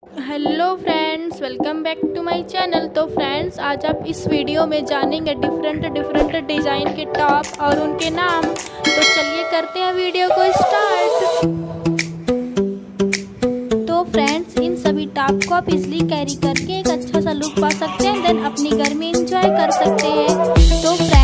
Hello friends, welcome back to my channel. तो friends, आज आप इस वीडियो में जानेंगे डिफरेंट डिज़ाइन के टॉप और उनके नाम। तो चलिए करते हैं वीडियो को स्टार्ट। तो फ्रेंड्स, इन सभी टॉप को आप इजली कैरी करके एक अच्छा सा लुक पा सकते हैं, देन अपनी घर में इंजॉय कर सकते हैं। तो